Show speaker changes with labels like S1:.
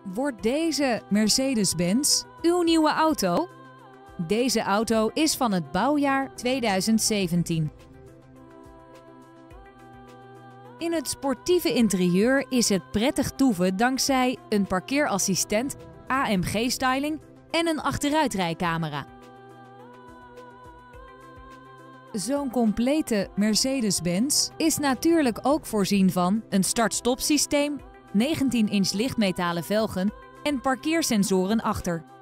S1: Wordt deze Mercedes-Benz uw nieuwe auto? Deze auto is van het bouwjaar 2017. In het sportieve interieur is het prettig toeven dankzij een parkeerassistent, AMG-styling en een achteruitrijcamera. Zo'n complete Mercedes-Benz is natuurlijk ook voorzien van een start-stop systeem, 19-inch lichtmetalen velgen en parkeersensoren achter.